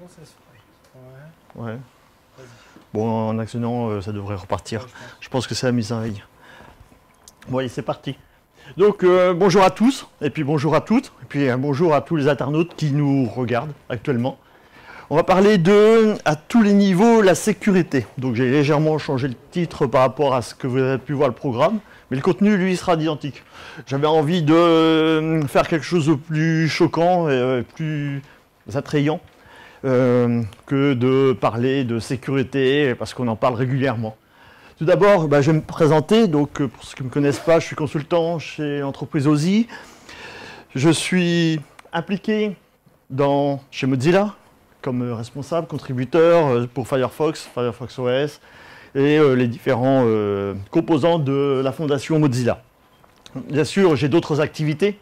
Comment ça se fait? Ouais. Bon, en actionnant, ça devrait repartir. Ouais, Je pense que c'est la mise en veille. Bon, allez, c'est parti. Donc, bonjour à tous, et puis bonjour à toutes, et puis bonjour à tous les internautes qui nous regardent actuellement. On va parler de, à tous les niveaux, la sécurité. Donc, j'ai légèrement changé le titre par rapport à ce que vous avez pu voir le programme, mais le contenu, lui, sera identique. J'avais envie de faire quelque chose de plus choquant et plus attrayant que de parler de sécurité, parce qu'on en parle régulièrement. Tout d'abord, je vais me présenter. Donc, pour ceux qui ne me connaissent pas, je suis consultant chez l'entreprise OSI. Je suis impliqué chez Mozilla comme responsable, contributeur pour Firefox, Firefox OS et les différents composants de la fondation Mozilla. Bien sûr, j'ai d'autres activités,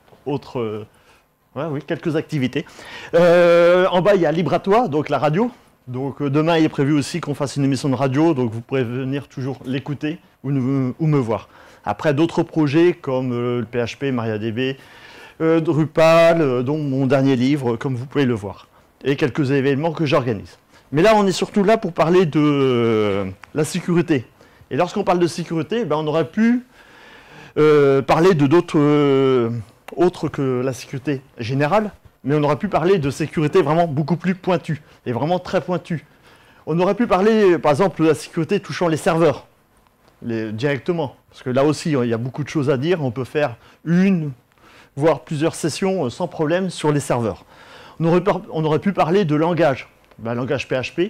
quelques activités. En bas, il y a Libre-à-toi, donc la radio. Donc demain, il est prévu aussi qu'on fasse une émission de radio, donc vous pourrez venir toujours l'écouter ou me voir. Après, d'autres projets comme le PHP, MariaDB, Drupal, dont mon dernier livre, comme vous pouvez le voir. Et quelques événements que j'organise. Mais là, on est surtout là pour parler de la sécurité. Et lorsqu'on parle de sécurité, on aurait pu parler de d'autres autres que la sécurité générale, mais on aurait pu parler de sécurité vraiment beaucoup plus pointue, et vraiment très pointue. On aurait pu parler, par exemple, de la sécurité touchant les serveurs, directement, parce que là aussi, il y a beaucoup de choses à dire. On peut faire une, voire plusieurs sessions sans problème sur les serveurs. On aurait pu parler de langage, langage PHP,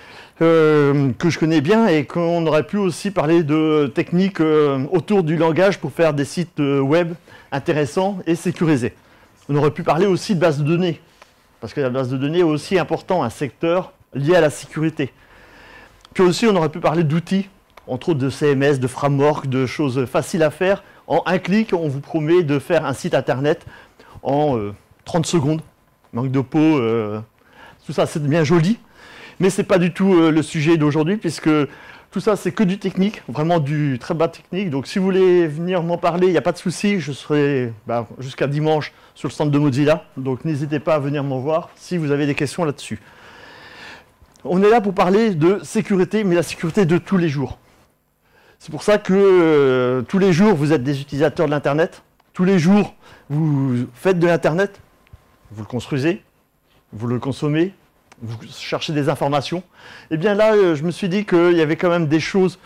que je connais bien, et qu'on aurait pu aussi parler de techniques autour du langage pour faire des sites web intéressants et sécurisés. On aurait pu parler aussi de base de données, parce que la base de données est aussi important, un secteur lié à la sécurité. Puis aussi, on aurait pu parler d'outils, entre autres de CMS, de framework, de choses faciles à faire. En un clic, on vous promet de faire un site internet en 30 secondes. Manque de peau, tout ça, c'est bien joli. Mais ce n'est pas du tout le sujet d'aujourd'hui, puisque tout ça, c'est que du technique, vraiment du très bas technique. Donc, si vous voulez venir m'en parler, il n'y a pas de souci. Je serai jusqu'à dimanche sur le stand de Mozilla. Donc, n'hésitez pas à venir m'en voir si vous avez des questions là-dessus. On est là pour parler de sécurité, mais la sécurité de tous les jours. C'est pour ça que tous les jours, vous êtes des utilisateurs de l'Internet. Tous les jours, vous faites de l'Internet. Vous le construisez, vous le consommez, vous cherchez des informations. Et bien là, je me suis dit qu'il y avait quand même des choses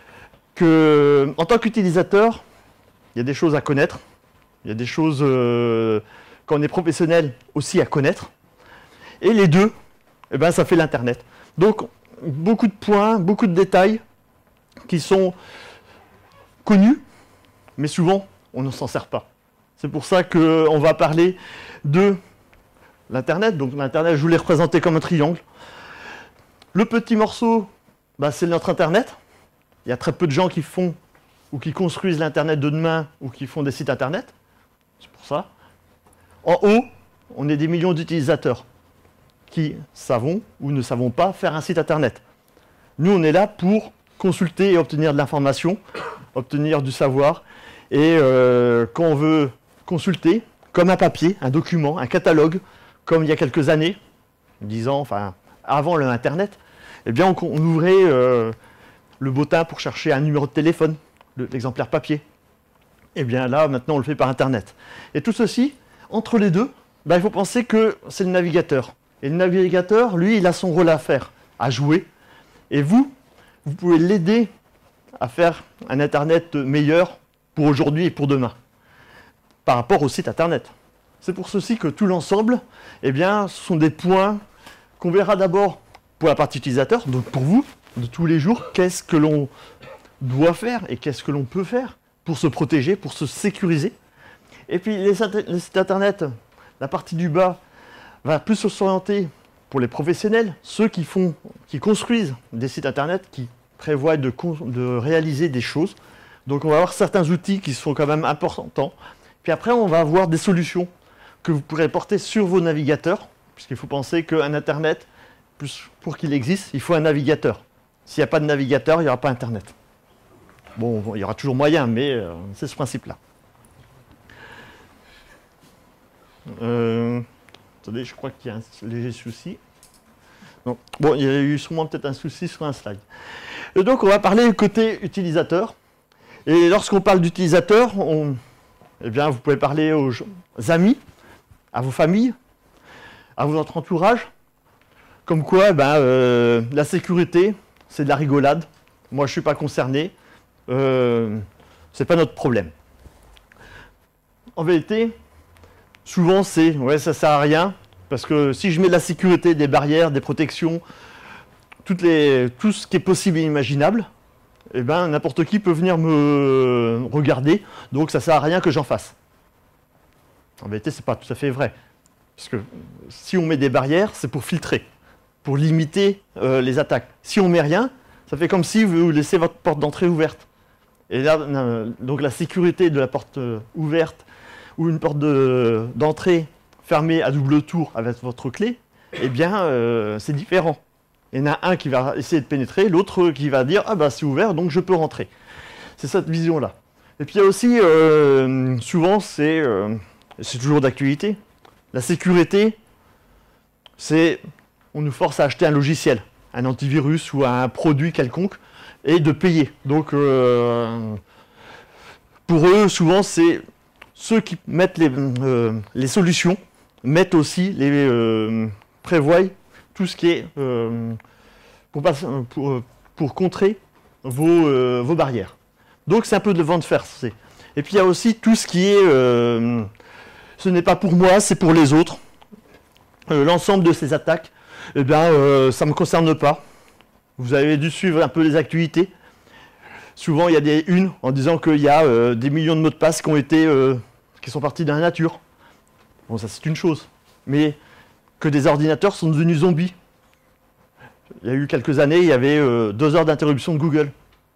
que, en tant qu'utilisateur, il y a des choses à connaître. Il y a des choses, quand on est professionnel, aussi à connaître. Et les deux, ça fait l'Internet. Donc, beaucoup de points, beaucoup de détails qui sont connus, mais souvent, on ne s'en sert pas. C'est pour ça qu'on va parler de l'Internet. Donc l'Internet, je vous l'ai représenté comme un triangle. Le petit morceau, c'est notre Internet. Il y a très peu de gens qui font ou qui construisent l'Internet de demain ou qui font des sites Internet. C'est pour ça. En haut, on est des millions d'utilisateurs qui savons ou ne savons pas faire un site Internet. Nous, on est là pour consulter et obtenir de l'information, obtenir du savoir. Et quand on veut consulter, comme un papier, un document, un catalogue, comme il y a quelques années, 10 ans, avant l'Internet, on ouvrait le bottin pour chercher un numéro de téléphone, l'exemplaire papier. Et bien là, maintenant, on le fait par Internet. Et tout ceci, entre les deux, il faut penser que c'est le navigateur. Et le navigateur, lui, il a son rôle à faire, à jouer. Et vous pouvez l'aider à faire un Internet meilleur pour aujourd'hui et pour demain, par rapport au site Internet. C'est pour ceci que tout l'ensemble, ce sont des points qu'on verra d'abord pour la partie utilisateur, donc pour vous, de tous les jours, qu'est-ce que l'on doit faire et qu'est-ce que l'on peut faire pour se protéger, pour se sécuriser. Et puis les sites Internet, la partie du bas, va plus s'orienter pour les professionnels, ceux qui construisent des sites Internet, qui prévoient de réaliser des choses. Donc on va avoir certains outils qui sont quand même importants. Puis après, on va avoir des solutions que vous pourrez porter sur vos navigateurs, puisqu'il faut penser qu'un Internet, pour qu'il existe, il faut un navigateur. S'il n'y a pas de navigateur, il n'y aura pas Internet. Bon, il y aura toujours moyen, mais c'est ce principe-là. Attendez, je crois qu'il y a un léger souci. Non. Bon, il y a eu sûrement peut-être un souci sur un slide. Et donc, on va parler côté utilisateur. Et lorsqu'on parle d'utilisateur, eh bien, vous pouvez parler aux amis, à vos familles, à votre entourage. Comme quoi, la sécurité, c'est de la rigolade. Moi, je ne suis pas concerné. C'est pas notre problème. En vérité, souvent, ouais, ça sert à rien. Parce que si je mets de la sécurité, des barrières, des protections, tout ce qui est possible et imaginable, eh ben, n'importe qui peut venir me regarder. Donc, ça ne sert à rien que j'en fasse. En vérité, ce n'est pas tout à fait vrai. Parce que si on met des barrières, c'est pour filtrer, pour limiter les attaques. Si on ne met rien, ça fait comme si vous laissez votre porte d'entrée ouverte. Et là, donc la sécurité de la porte ouverte ou une porte d'entrée fermée à double tour avec votre clé, eh bien, c'est différent. Il y en a un qui va essayer de pénétrer, l'autre qui va dire « Ah bah c'est ouvert, donc je peux rentrer ». C'est cette vision-là. Et puis il y a aussi, souvent, c'est toujours d'actualité, la sécurité, c'est on nous force à acheter un logiciel, un antivirus ou un produit quelconque, et de payer. Donc, pour eux, souvent, c'est ceux qui mettent les solutions, mettent aussi prévoient tout ce qui est pour contrer vos barrières. Donc, c'est un peu de vent de fer. Et puis, il y a aussi tout ce qui est ce n'est pas pour moi, c'est pour les autres. L'ensemble de ces attaques, eh bien, ça ne me concerne pas. Vous avez dû suivre un peu les actualités. Souvent, il y a des unes en disant qu'il y a des millions de mots de passe qui sont partis dans la nature. Bon, ça c'est une chose. Mais que des ordinateurs sont devenus zombies. Il y a eu quelques années, il y avait 2 heures d'interruption de Google.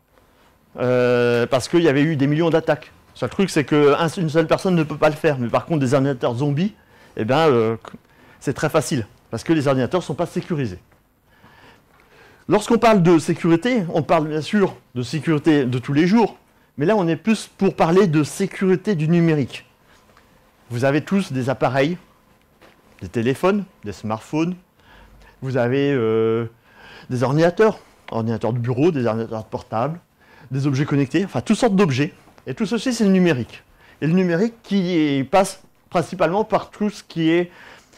Parce qu'il y avait eu des millions d'attaques. Le seul truc, c'est qu'une seule personne ne peut pas le faire. Mais par contre, des ordinateurs zombies, eh ben, c'est très facile. Parce que les ordinateurs ne sont pas sécurisés. Lorsqu'on parle de sécurité, on parle bien sûr de sécurité de tous les jours, mais là on est plus pour parler de sécurité du numérique. Vous avez tous des appareils, des téléphones, des smartphones, vous avez des ordinateurs de bureau, des ordinateurs portables, des objets connectés, enfin toutes sortes d'objets. Et tout ceci c'est le numérique. Et le numérique qui passe principalement par tout ce qui est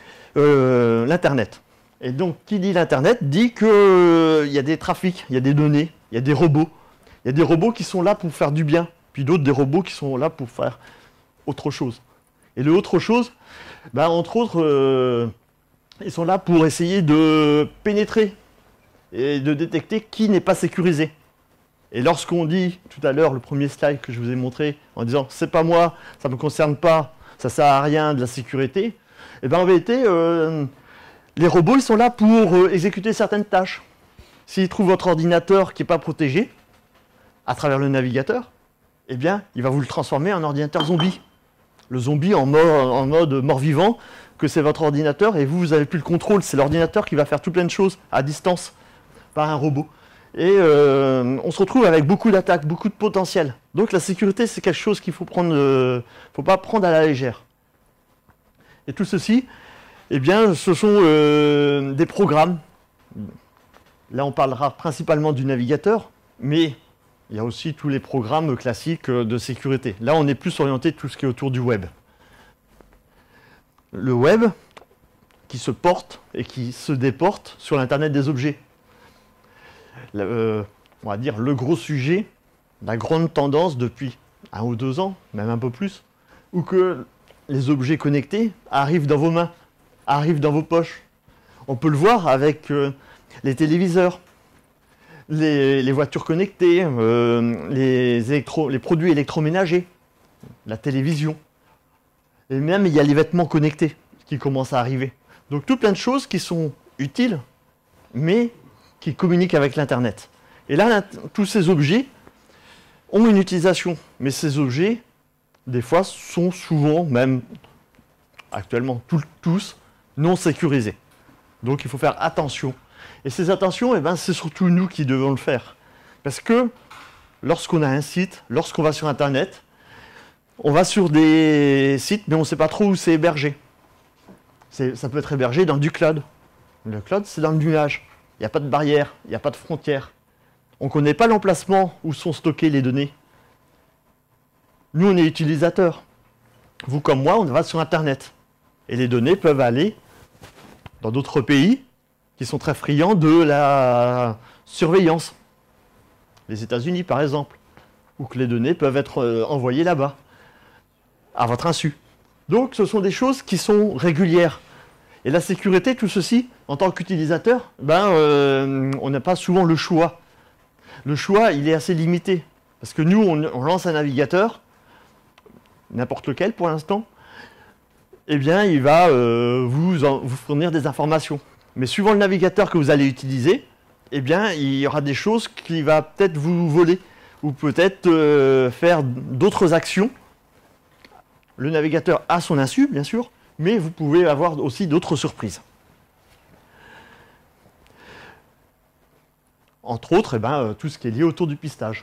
l'Internet. Et donc, qui dit l'Internet dit qu'il y a des trafics, il y a des données, il y a des robots. Il y a des robots qui sont là pour faire du bien, puis d'autres des robots qui sont là pour faire autre chose. Et le autre chose, entre autres, ils sont là pour essayer de pénétrer et de détecter qui n'est pas sécurisé. Et lorsqu'on dit, tout à l'heure, le premier slide que je vous ai montré, en disant « c'est pas moi, ça ne me concerne pas, ça ne sert à rien de la sécurité », et en vérité, les robots, ils sont là pour exécuter certaines tâches. S'ils trouvent votre ordinateur qui n'est pas protégé, à travers le navigateur, eh bien, il va vous le transformer en ordinateur zombie. Le zombie en mode mort-vivant, que c'est votre ordinateur et vous n'avez plus le contrôle. C'est l'ordinateur qui va faire tout plein de choses à distance par un robot. Et on se retrouve avec beaucoup d'attaques, beaucoup de potentiel. Donc la sécurité, c'est quelque chose qu'il faut faut pas prendre à la légère. Et tout ceci, eh bien, ce sont des programmes. Là, on parlera principalement du navigateur, mais il y a aussi tous les programmes classiques de sécurité. Là, on est plus orienté tout ce qui est autour du web. Le web qui se porte et qui se déporte sur l'Internet des objets. On va dire le gros sujet, la grande tendance depuis 1 ou 2 ans, même un peu plus, où que les objets connectés arrivent dans vos mains, arrivent dans vos poches. On peut le voir avec les téléviseurs, les voitures connectées, les produits électroménagers, la télévision. Et même, il y a les vêtements connectés qui commencent à arriver. Donc, tout plein de choses qui sont utiles, mais qui communiquent avec l'Internet. Et là, tous ces objets ont une utilisation. Mais ces objets, des fois, sont souvent, même actuellement, tous non sécurisés. Donc, il faut faire attention. Et ces attentions, eh ben, c'est surtout nous qui devons le faire. Parce que lorsqu'on a un site, lorsqu'on va sur Internet, on va sur des sites, mais on ne sait pas trop où c'est hébergé. Ça peut être hébergé dans du cloud. Le cloud, c'est dans le nuage. il n'y a pas de barrière, il n'y a pas de frontière. On ne connaît pas l'emplacement où sont stockées les données. Nous, on est utilisateurs. Vous comme moi, on va sur Internet. Et les données peuvent aller dans d'autres pays qui sont très friands de la surveillance. Les États-Unis, par exemple, où que les données peuvent être envoyées là-bas, à votre insu. Donc, ce sont des choses qui sont régulières. Et la sécurité, tout ceci, en tant qu'utilisateur, on n'a pas souvent le choix. Le choix, il est assez limité. Parce que nous, on lance un navigateur, n'importe lequel pour l'instant, eh bien, il va vous fournir des informations. Mais suivant le navigateur que vous allez utiliser, eh bien, il y aura des choses qui va peut-être vous voler, ou peut-être faire d'autres actions. Le navigateur a son insu, bien sûr, mais vous pouvez avoir aussi d'autres surprises. Entre autres, tout ce qui est lié autour du pistage.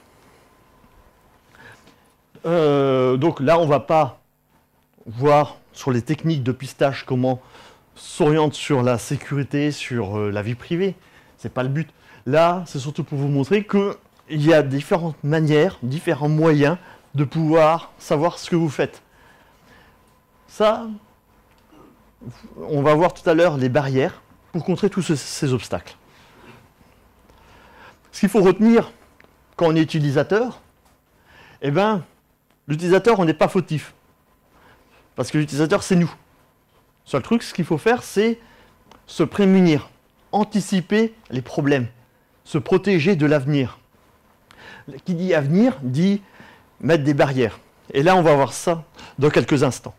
Donc là, on ne va pas voir sur les techniques de pistage comment s'oriente sur la sécurité, sur la vie privée. Ce n'est pas le but. Là, c'est surtout pour vous montrer qu'il y a différentes manières, différents moyens de pouvoir savoir ce que vous faites. Ça, on va voir tout à l'heure les barrières pour contrer tous ces obstacles. Ce qu'il faut retenir quand on est utilisateur, l'utilisateur, on n'est pas fautif. Parce que l'utilisateur, c'est nous. Le seul truc, ce qu'il faut faire, c'est se prémunir, anticiper les problèmes, se protéger de l'avenir. Qui dit avenir, dit mettre des barrières. Et là, on va voir ça dans quelques instants.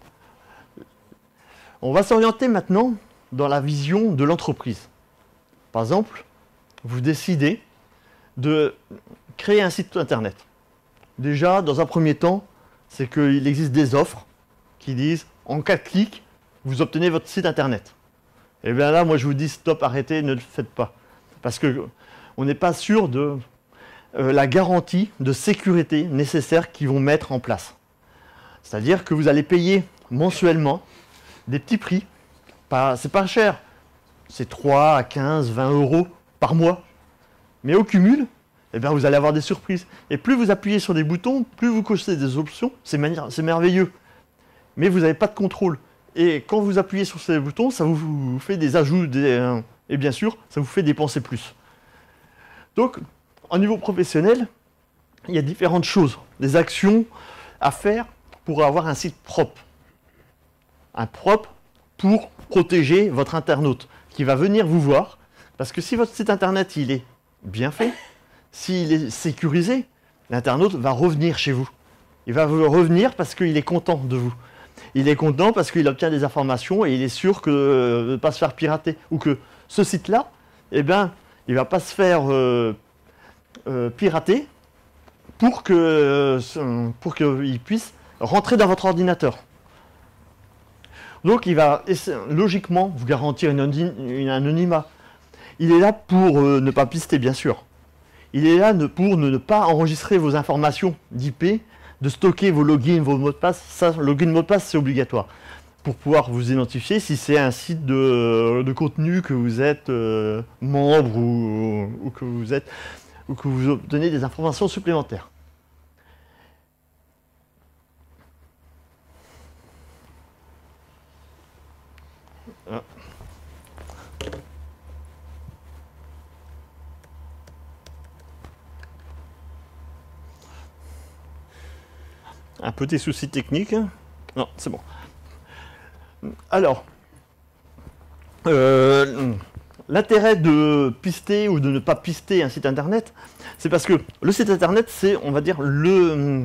On va s'orienter maintenant dans la vision de l'entreprise. Par exemple, vous décidez de créer un site internet. Déjà, dans un premier temps, c'est qu'il existe des offres qui disent en 4 clics, vous obtenez votre site internet. Et bien là, moi je vous dis stop, arrêtez, ne le faites pas. Parce qu'on n'est pas sûr de la garantie de sécurité nécessaire qu'ils vont mettre en place. C'est-à-dire que vous allez payer mensuellement des petits prix. C'est pas cher. C'est 3 à 15, 20 euros par mois. Mais au cumul, vous allez avoir des surprises. Et plus vous appuyez sur des boutons, plus vous cochez des options, c'est merveilleux. Mais vous n'avez pas de contrôle. Et quand vous appuyez sur ces boutons, ça vous fait des ajouts, et bien sûr, ça vous fait dépenser plus. Donc, au niveau professionnel, il y a différentes choses, des actions à faire pour avoir un site propre. Un propre pour protéger votre internaute qui va venir vous voir. Parce que si votre site internet il est bien fait, s'il est sécurisé, l'internaute va revenir chez vous. Il va vous revenir parce qu'il est content de vous. Il est content parce qu'il obtient des informations et il est sûr de ne pas se faire pirater. Ou que ce site-là, il ne va pas se faire pirater pour qu'il puisse rentrer dans votre ordinateur. Donc il va logiquement vous garantir un anonymat. Il est là pour ne pas pister, bien sûr. Il est là pour ne pas enregistrer vos informations d'IP, de stocker vos logins, vos mots de passe. Ça, login, mot de passe, c'est obligatoire. Pour pouvoir vous identifier si c'est un site de contenu que vous êtes membre ou que vous obtenez des informations supplémentaires. Un petit souci technique. Non, c'est bon. Alors, l'intérêt de pister ou de ne pas pister un site internet, c'est parce que le site internet, c'est, on va dire, le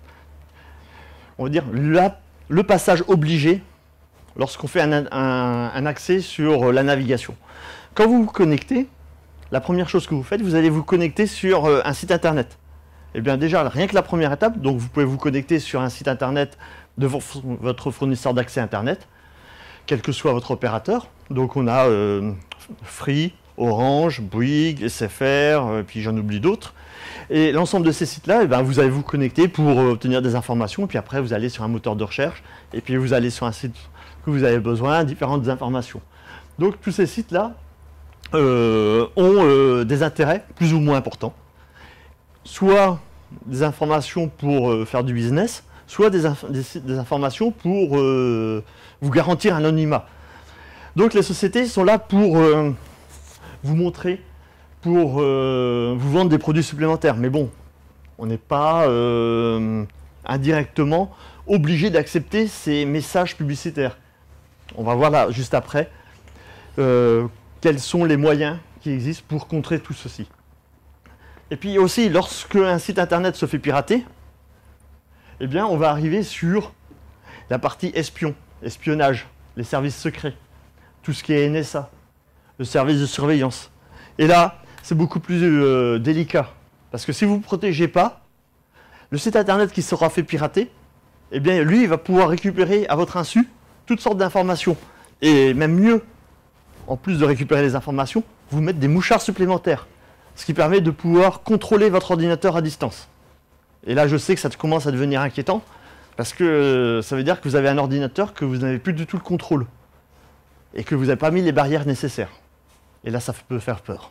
passage obligé lorsqu'on fait un accès sur la navigation. Quand vous vous connectez, la première chose que vous faites, vous allez vous connecter sur un site internet. Eh bien déjà, rien que la première étape, donc vous pouvez vous connecter sur un site internet de votre fournisseur d'accès internet, quel que soit votre opérateur. Donc on a Free, Orange, Bouygues, SFR, puis j'en oublie d'autres. Et l'ensemble de ces sites-là, vous allez vous connecter pour obtenir des informations, puis après vous allez sur un moteur de recherche, et puis vous allez sur un site que vous avez besoin, différentes informations. Donc tous ces sites-là, ont des intérêts plus ou moins importants. Soit des informations pour faire du business, soit des informations pour vous garantir un anonymat. Donc les sociétés sont là pour vous montrer, pour vous vendre des produits supplémentaires. Mais bon, on n'est pas indirectement obligé d'accepter ces messages publicitaires. On va voir là, juste après, quels sont les moyens qui existent pour contrer tout ceci. Et puis aussi, lorsque un site internet se fait pirater, eh bien, on va arriver sur la partie espionnage, les services secrets, tout ce qui est NSA, le service de surveillance. Et là, c'est beaucoup plus délicat, parce que si vous ne protégez pas, le site internet qui sera fait pirater, eh bien, lui, il va pouvoir récupérer à votre insu toutes sortes d'informations. Et même mieux, en plus de récupérer les informations, vous mettre des mouchards supplémentaires, ce qui permet de pouvoir contrôler votre ordinateur à distance. Et là, je sais que ça commence à devenir inquiétant, parce que ça veut dire que vous avez un ordinateur que vous n'avez plus du tout le contrôle, et que vous n'avez pas mis les barrières nécessaires. Et là, ça peut faire peur.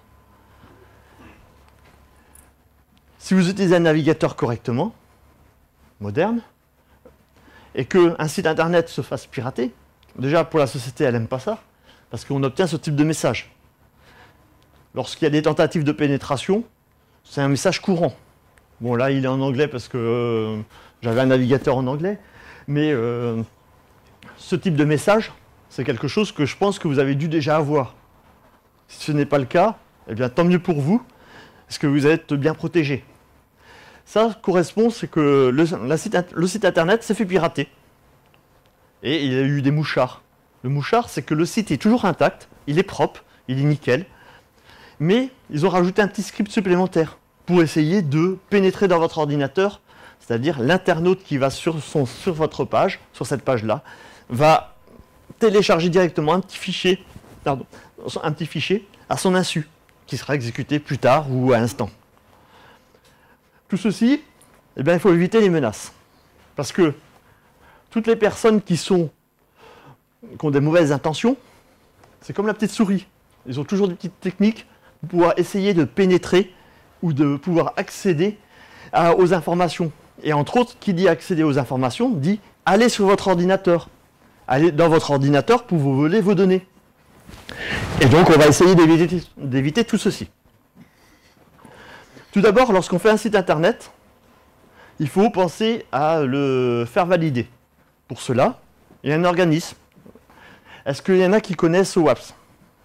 Si vous utilisez un navigateur correctement, moderne, et qu'un site internet se fasse pirater, déjà pour la société, elle n'aime pas ça, parce qu'on obtient ce type de message. Lorsqu'il y a des tentatives de pénétration, c'est un message courant. Bon, là, il est en anglais parce que j'avais un navigateur en anglais, mais ce type de message, c'est quelque chose que je pense que vous avez dû déjà avoir. Si ce n'est pas le cas, eh bien, tant mieux pour vous, parce que vous êtes bien protégé. Ça correspond, c'est que le site internet s'est fait pirater. Et il y a eu des mouchards. Le mouchard, c'est que le site est toujours intact, il est propre, il est nickel, mais ils ont rajouté un petit script supplémentaire pour essayer de pénétrer dans votre ordinateur, c'est-à-dire l'internaute qui va sur votre page, sur cette page-là, va télécharger directement un petit fichier à son insu, qui sera exécuté plus tard ou à l'instant. Tout ceci, eh bien, il faut éviter les menaces. Parce que toutes les personnes qui ont des mauvaises intentions, c'est comme la petite souris. Ils ont toujours des petites techniques pour pouvoir essayer de pénétrer ou de pouvoir accéder aux informations. Et entre autres, qui dit accéder aux informations, dit aller sur votre ordinateur. Aller dans votre ordinateur pour vous voler vos données. Et donc, on va essayer d'éviter tout ceci. Tout d'abord, lorsqu'on fait un site internet, il faut penser à le faire valider. Pour cela, il y a un organisme. Est-ce qu'il y en a qui connaissent OWASP?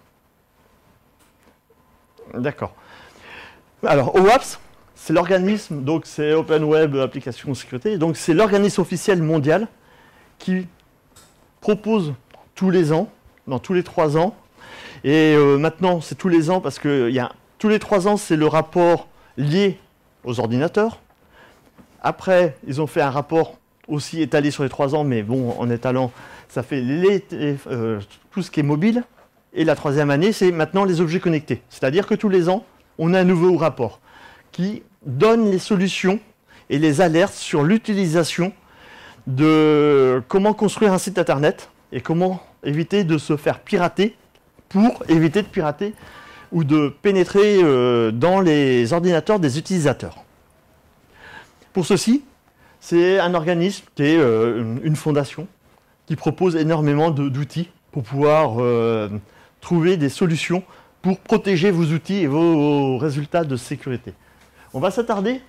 D'accord. Alors, OWASP, c'est l'organisme, donc c'est Open Web Application Sécurité, donc c'est l'organisme officiel mondial qui propose tous les ans, dans tous les 3 ans, et maintenant c'est tous les ans parce que tous les 3 ans c'est le rapport lié aux ordinateurs. Après, ils ont fait un rapport aussi étalé sur les 3 ans, mais bon, en étalant, ça fait tout ce qui est mobile. Et la 3e année, c'est maintenant les objets connectés. C'est-à-dire que tous les ans, on a un nouveau rapport qui donne les solutions et les alertes sur l'utilisation de comment construire un site internet et comment éviter de se faire pirater pour éviter de pirater ou de pénétrer dans les ordinateurs des utilisateurs. Pour ceci, c'est un organisme qui est une fondation qui propose énormément d'outils pour pouvoir trouver des solutions pour protéger vos outils et vos résultats de sécurité. On va s'attarder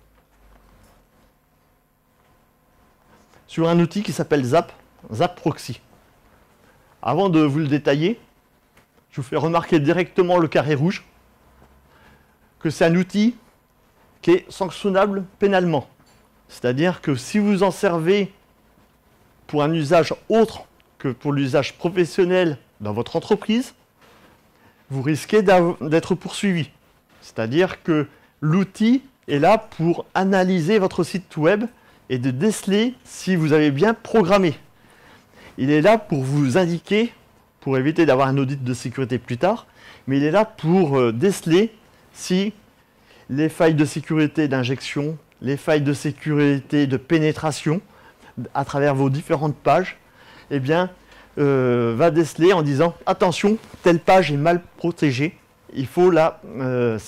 sur un outil qui s'appelle Zap Proxy. Avant de vous le détailler, je vous fais remarquer directement le carré rouge, que c'est un outil qui est sanctionnable pénalement. C'est-à-dire que si vous en servez pour un usage autre que pour l'usage professionnel dans votre entreprise, vous risquez d'être poursuivi. C'est-à-dire que l'outil est là pour analyser votre site web et de déceler si vous avez bien programmé. Il est là pour vous indiquer, pour éviter d'avoir un audit de sécurité plus tard, mais il est là pour déceler si les failles de sécurité d'injection, les failles de sécurité de pénétration à travers vos différentes pages, eh bien, va déceler en disant « Attention, telle page est mal protégée, il faut la sécuriser ».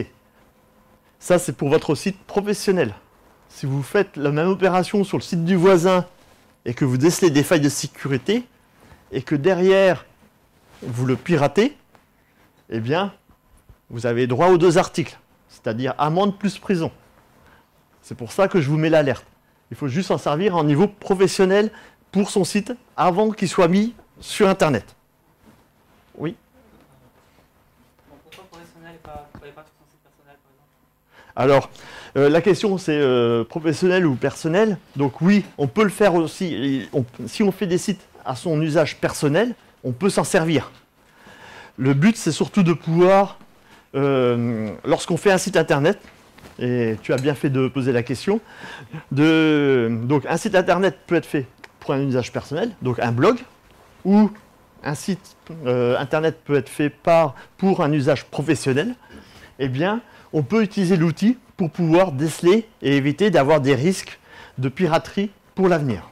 Ça, c'est pour votre site professionnel. Si vous faites la même opération sur le site du voisin et que vous décelez des failles de sécurité et que derrière, vous le piratez, eh bien, vous avez droit aux 2 articles, c'est-à-dire amende plus prison. C'est pour ça que je vous mets l'alerte. Il faut juste en servir en niveau professionnel pour son site avant qu'il soit mis sur Internet. Oui. Bon, pourquoi professionnel et pas sur son site personnel, par exemple? Alors, la question c'est professionnel ou personnel. Donc oui, on peut le faire aussi. Si on fait des sites à son usage personnel, on peut s'en servir. Le but, c'est surtout de pouvoir, lorsqu'on fait un site internet, et tu as bien fait de poser la question, donc un site internet peut être fait pour un usage personnel, donc un blog, ou un site internet peut être fait pour un usage professionnel. Eh bien, on peut utiliser l'outil pour pouvoir déceler et éviter d'avoir des risques de piraterie pour l'avenir.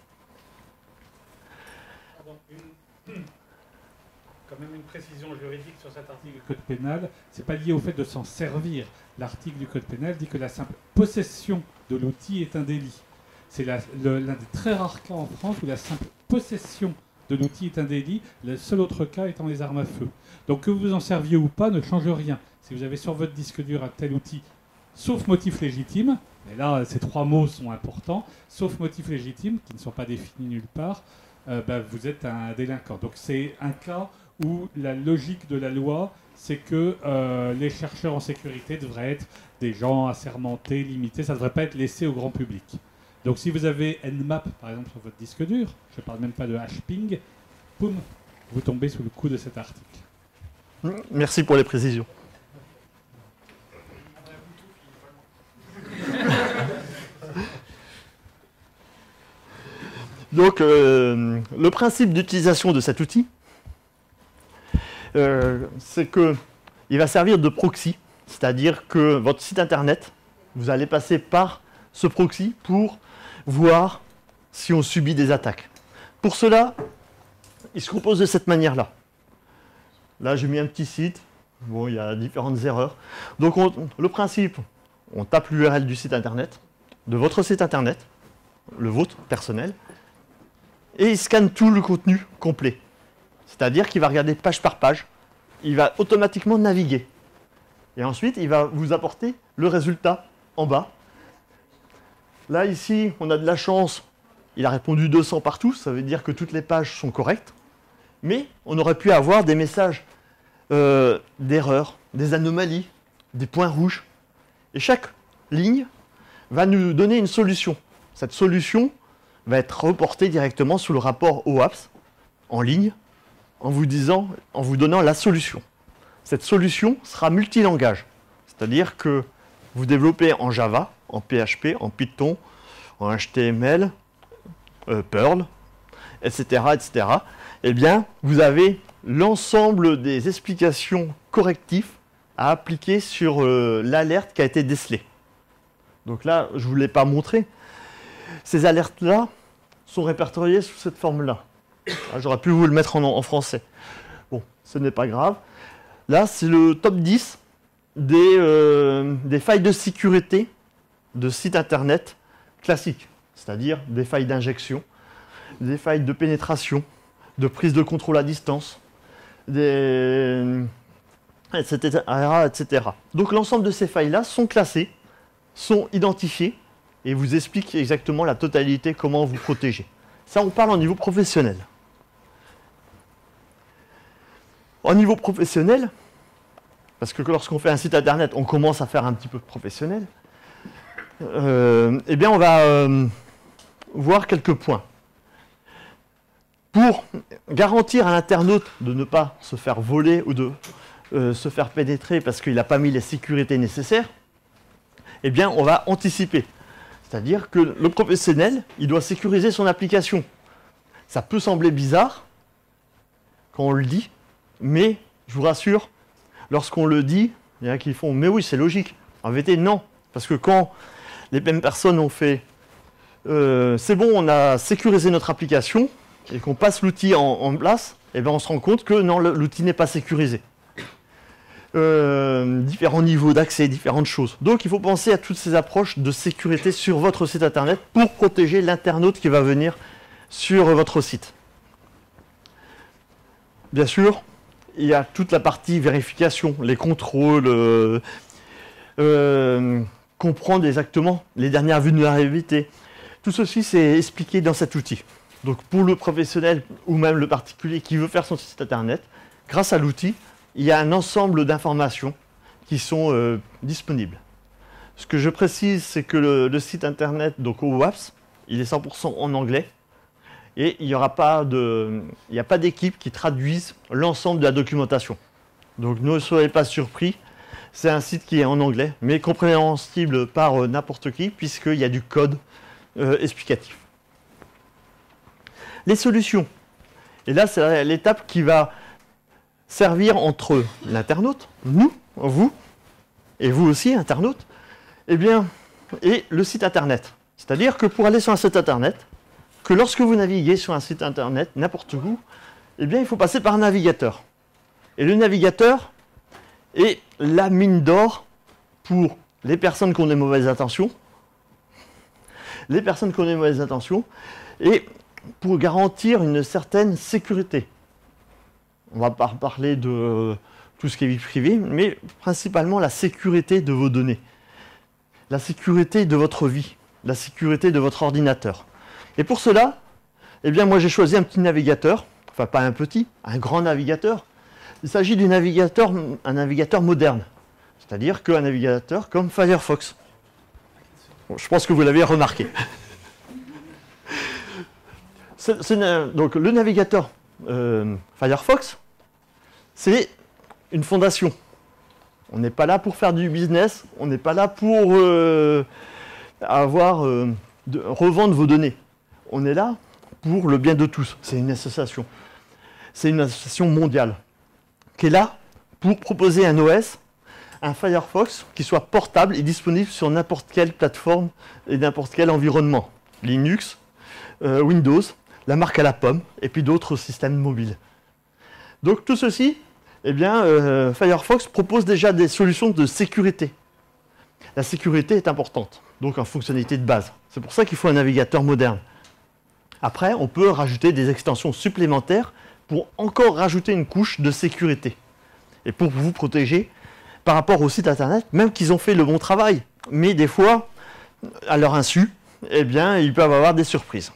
Quand même une précision juridique sur cet article du Code pénal, c'est pas lié au fait de s'en servir. L'article du Code pénal dit que la simple possession de l'outil est un délit. C'est l'un des très rares cas en France où la simple possession de l'outil est un délit, le seul autre cas étant les armes à feu. Donc que vous en serviez ou pas ne change rien. Si vous avez sur votre disque dur un tel outil, sauf motif légitime, et là ces 3 mots sont importants, sauf motif légitime, qui ne sont pas définis nulle part, vous êtes un délinquant. Donc c'est un cas où la logique de la loi, c'est que les chercheurs en sécurité devraient être des gens assermentés, limités, ça ne devrait pas être laissé au grand public. Donc si vous avez Nmap, par exemple, sur votre disque dur, je ne parle même pas de hashping, boum, vous tombez sous le coup de cet article. Merci pour les précisions. Donc, le principe d'utilisation de cet outil, c'est qu'il va servir de proxy, c'est-à-dire que votre site internet, vous allez passer par ce proxy pour voir si on subit des attaques. Pour cela, il se compose de cette manière-là. Là, j'ai mis un petit site. Bon, il y a différentes erreurs. Donc, le principe, on tape l'URL du site internet, de votre site internet, le vôtre personnel, et il scanne tout le contenu complet. C'est-à-dire qu'il va regarder page par page, il va automatiquement naviguer. Et ensuite, il va vous apporter le résultat en bas. Là, ici, on a de la chance, il a répondu 200 partout, ça veut dire que toutes les pages sont correctes. Mais on aurait pu avoir des messages d'erreurs, des anomalies, des points rouges. Et chaque ligne va nous donner une solution. Cette solution va être reportée directement sous le rapport OAPS, en ligne, en vous donnant la solution. Cette solution sera multilangage. C'est-à-dire que vous développez en Java, en PHP, en Python, en HTML, Perl, etc., etc. Eh bien, vous avez l'ensemble des explications correctives à appliquer sur l'alerte qui a été décelée. Donc là, je ne vous l'ai pas montré. Ces alertes-là sont répertoriées sous cette forme-là. J'aurais pu vous le mettre en français. Bon, ce n'est pas grave. Là, c'est le top 10 des failles de sécurité de sites internet classiques, c'est-à-dire des failles d'injection, des failles de pénétration, de prise de contrôle à distance, etc., etc. Donc l'ensemble de ces failles-là sont classées, sont identifiées et vous expliquent exactement la totalité, comment vous protéger. Ça, on parle au niveau professionnel. Au niveau professionnel, parce que lorsqu'on fait un site internet, on commence à faire un petit peu professionnel, eh bien on va voir quelques points. Pour garantir à l'internaute de ne pas se faire voler ou de se faire pénétrer parce qu'il n'a pas mis les sécurités nécessaires, eh bien on va anticiper. C'est-à-dire que le professionnel, il doit sécuriser son application. Ça peut sembler bizarre quand on le dit, mais je vous rassure, lorsqu'on le dit, il y en a qui font « mais oui, c'est logique ». En vérité, non. Parce que quand les mêmes personnes ont fait « c'est bon, on a sécurisé notre application », et qu'on passe l'outil en place, eh ben on se rend compte que non, l'outil n'est pas sécurisé. Différents niveaux d'accès, différentes choses. Donc il faut penser à toutes ces approches de sécurité sur votre site internet pour protéger l'internaute qui va venir sur votre site. Bien sûr, il y a toute la partie vérification, les contrôles, comprendre exactement les dernières vulnérabilités. Tout ceci, c'est expliqué dans cet outil. Donc pour le professionnel ou même le particulier qui veut faire son site internet, grâce à l'outil, il y a un ensemble d'informations qui sont disponibles. Ce que je précise, c'est que le site internet, donc OWASP, il est 100% en anglais et il n'y a pas d'équipe qui traduise l'ensemble de la documentation. Donc ne soyez pas surpris, c'est un site qui est en anglais, mais compréhensible par n'importe qui, puisqu'il y a du code explicatif. Les solutions. Et là, c'est l'étape qui va servir entre l'internaute, nous, vous, et vous aussi, internaute, et le site internet. C'est-à-dire que pour aller sur un site internet, que lorsque vous naviguez sur un site internet, n'importe où, il faut passer par un navigateur. Et le navigateur est la mine d'or pour les personnes qui ont des mauvaises intentions, et pour garantir une certaine sécurité. On va pas parler de tout ce qui est vie privée, mais principalement la sécurité de vos données, la sécurité de votre vie, la sécurité de votre ordinateur. Et pour cela, moi j'ai choisi un petit navigateur, enfin pas un petit, un grand navigateur. Il s'agit d'un navigateur, un navigateur moderne, c'est-à-dire qu'un navigateur comme Firefox. Bon, je pense que vous l'avez remarqué. Donc le navigateur Firefox, c'est une fondation. On n'est pas là pour faire du business, on n'est pas là pour revendre vos données. On est là pour le bien de tous. C'est une association. C'est une association mondiale qui est là pour proposer un OS, un Firefox qui soit portable et disponible sur n'importe quelle plateforme et n'importe quel environnement. Linux, Windows, la marque à la pomme et puis d'autres systèmes mobiles. Donc tout ceci, Firefox propose déjà des solutions de sécurité. La sécurité est importante, donc en fonctionnalité de base. C'est pour ça qu'il faut un navigateur moderne. Après, on peut rajouter des extensions supplémentaires pour encore rajouter une couche de sécurité. Et pour vous protéger par rapport au site internet, même qu'ils ont fait le bon travail. Mais des fois, à leur insu, ils peuvent avoir des surprises.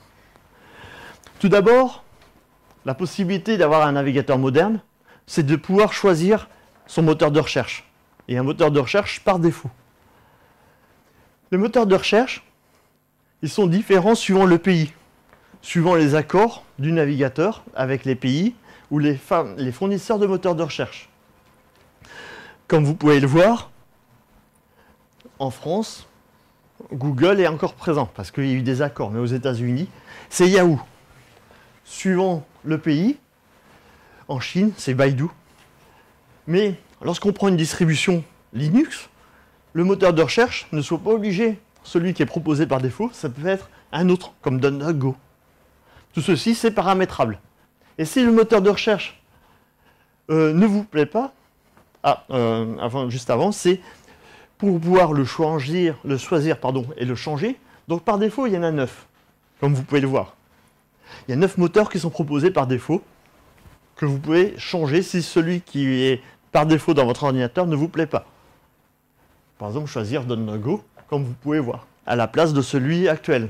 Tout d'abord, la possibilité d'avoir un navigateur moderne, c'est de pouvoir choisir son moteur de recherche. Et un moteur de recherche par défaut. Les moteurs de recherche, ils sont différents suivant le pays, suivant les accords du navigateur avec les pays ou les fournisseurs de moteurs de recherche. Comme vous pouvez le voir, en France, Google est encore présent parce qu'il y a eu des accords, mais aux États-Unis, c'est Yahoo. Suivant le pays, en Chine, c'est Baidu. Mais lorsqu'on prend une distribution Linux, le moteur de recherche ne soit pas obligé, celui qui est proposé par défaut, ça peut être un autre, comme DuckDuckGo. Tout ceci, c'est paramétrable. Et si le moteur de recherche ne vous plaît pas, juste avant, c'est pour pouvoir le choisir et le changer. Donc par défaut, il y en a 9, comme vous pouvez le voir. Il y a 9 moteurs qui sont proposés par défaut, que vous pouvez changer si celui qui est par défaut dans votre ordinateur ne vous plaît pas. Par exemple, choisir DuckDuckGo, comme vous pouvez voir, à la place de celui actuel.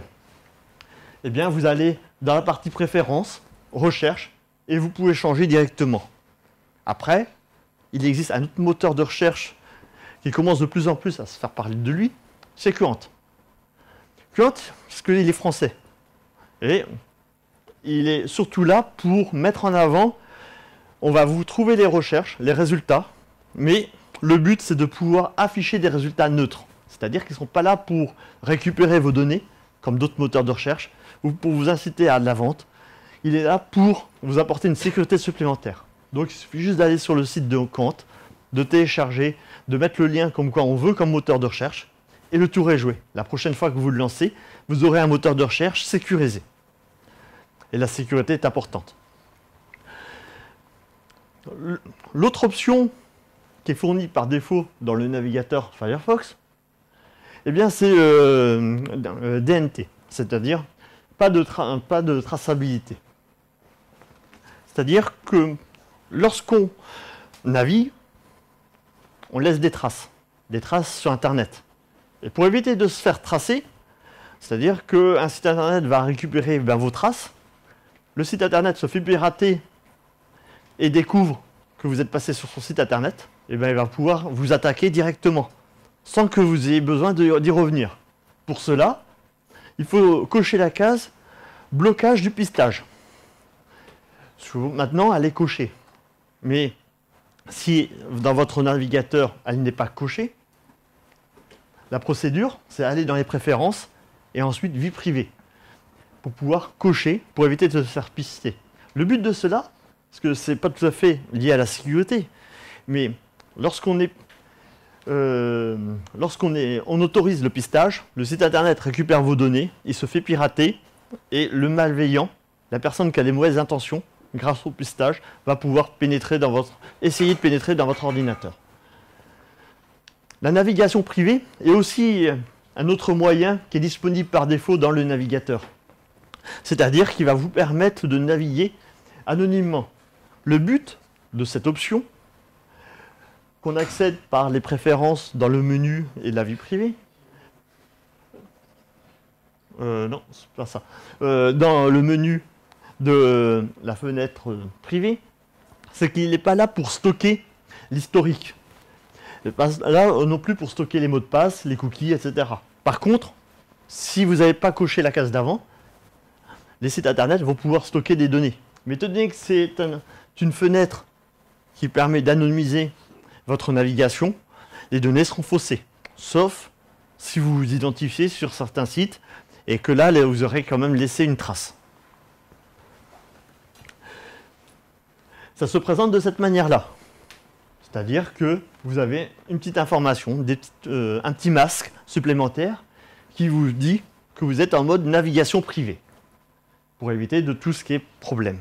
Vous allez dans la partie préférences, recherche, et vous pouvez changer directement. Après, il existe un autre moteur de recherche qui commence de plus en plus à se faire parler de lui, c'est Qwant. Qwant, parce qu'il est français. Et il est surtout là pour mettre en avant, on va vous trouver les recherches, les résultats, mais le but c'est de pouvoir afficher des résultats neutres. C'est-à-dire qu'ils ne sont pas là pour récupérer vos données, comme d'autres moteurs de recherche, ou pour vous inciter à de la vente. Il est là pour vous apporter une sécurité supplémentaire. Donc il suffit juste d'aller sur le site de Qwant, de télécharger, de mettre le lien comme quoi on veut comme moteur de recherche, et le tour est joué. La prochaine fois que vous le lancez, vous aurez un moteur de recherche sécurisé. et la sécurité est importante. L'autre option qui est fournie par défaut dans le navigateur Firefox, eh bien c'est DNT, c'est-à-dire pas de traçabilité. C'est-à-dire que lorsqu'on navigue, on laisse des traces sur Internet. Et pour éviter de se faire tracer, c'est-à-dire qu'un site Internet va récupérer vos traces, le site Internet se fait pirater et découvre que vous êtes passé sur son site Internet, et bien il va pouvoir vous attaquer directement, sans que vous ayez besoin d'y revenir. Pour cela, il faut cocher la case « blocage du pistage ». Maintenant, elle est cochée. Mais si dans votre navigateur, elle n'est pas cochée, la procédure, c'est aller dans les préférences et ensuite vie privée, pour pouvoir cocher, pour éviter de se faire pister. Le but de cela, parce que ce n'est pas tout à fait lié à la sécurité, mais lorsqu'on autorise le pistage, le site Internet récupère vos données, il se fait pirater, et le malveillant, la personne qui a des mauvaises intentions, grâce au pistage, va pouvoir essayer de pénétrer dans votre ordinateur. La navigation privée est aussi un autre moyen qui est disponible par défaut dans le navigateur. C'est-à-dire qu'il va vous permettre de naviguer anonymement. Le but de cette option, qu'on accède par les préférences dans le menu et la vie privée, non, c'est pas ça. Dans le menu de la fenêtre privée, c'est qu'il n'est pas là pour stocker l'historique. Il n'est pas là non plus pour stocker les mots de passe, les cookies, etc. Par contre, si vous n'avez pas coché la case d'avant, les sites Internet vont pouvoir stocker des données. Mais étant donné que c'est une fenêtre qui permet d'anonymiser votre navigation, les données seront faussées. Sauf si vous vous identifiez sur certains sites et que là, vous aurez quand même laissé une trace. Ça se présente de cette manière-là. C'est-à-dire que vous avez une petite information, un petit masque supplémentaire qui vous dit que vous êtes en mode navigation privée, pour éviter de tout ce qui est problème.